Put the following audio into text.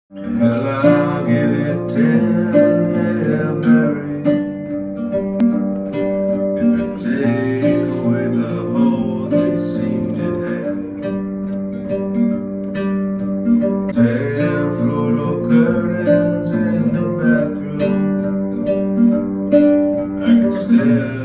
Hell, I'll give it 10 Hail Marys if it take away the hole they seem to have. 10 floral curtains in the bathroom. I can still